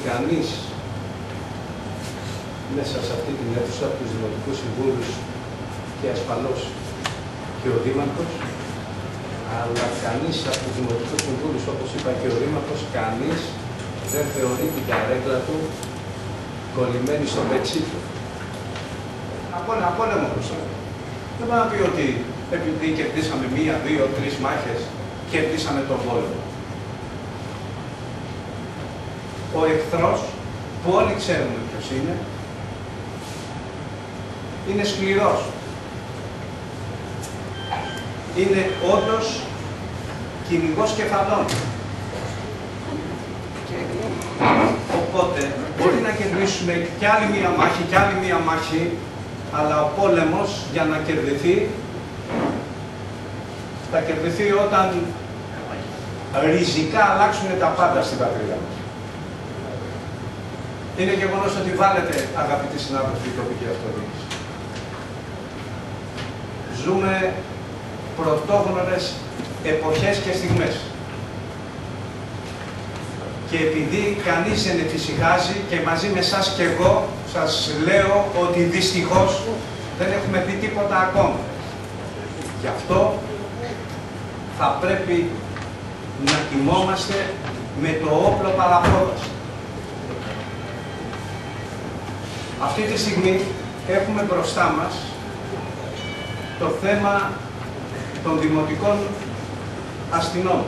Κανείς μέσα σε αυτή την αίθουσα από τους Δημοτικούς Συμβούλους και ασφαλώς και ο Δήμαρχος, αλλά κανείς από τους Δημοτικούς Συμβούλους, όπως είπα και ο Δήμαρχος, κανείς δεν θεωρεί την καρέκλα του κολλημένη στο πετσί του. Απόλεμο μπροστά. Δεν μπορεί να πει ότι επειδή κερδίσαμε 1, 2, 3 μάχες, κερδίσαμε τον πόλεμο. Ο εχθρός, που όλοι ξέρουμε ποιος είναι σκληρός. Είναι όντως κυνηγός κεφαλών. Οπότε μπορεί να κερδίσουμε κι άλλη μία μάχη, αλλά ο πόλεμος για να κερδιθεί, θα κερδιθεί όταν ριζικά αλλάξουν τα πάντα στην πατρίδα μας. Είναι γεγονός ότι βάλετε, αγαπητοί συνάδελφοι, η τοπική αυτοδιοίκηση. Ζούμε πρωτόγνωρες εποχές και στιγμές. Και επειδή κανείς δεν εφησυχάζει και μαζί με εσάς και εγώ σας λέω ότι δυστυχώς δεν έχουμε δει τίποτα ακόμα. Γι' αυτό θα πρέπει να κοιμόμαστε με το όπλο παραπόδας. Αυτή τη στιγμή έχουμε μπροστά μας το θέμα των δημοτικών αστυνών.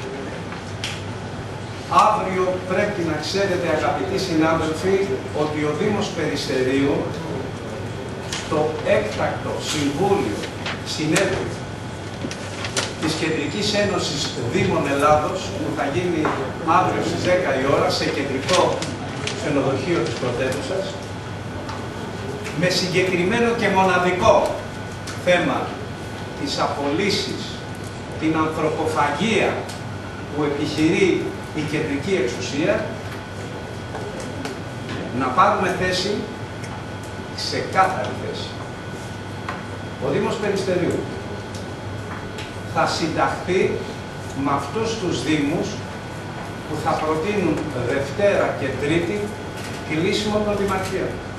Αύριο πρέπει να ξέρετε, αγαπητοί συνάδελφοι, ότι ο Δήμος Περιστερίου στο έκτακτο Συμβούλιο Συνέδριο της Κεντρικής Ένωσης Δήμων Ελλάδος, που θα γίνει αύριο στις 10 η ώρα σε κεντρικό ξενοδοχείο της πρωτεύουσας, με συγκεκριμένο και μοναδικό θέμα τις απολύσεις, την ανθρωποφαγία που επιχειρεί η κεντρική εξουσία, να πάρουμε θέση, ξεκάθαρη θέση. Ο Δήμος Περιστερίου θα συνταχθεί με αυτούς τους Δήμους που θα προτείνουν Δευτέρα και Τρίτη κλείσιμο των δημαρχίων.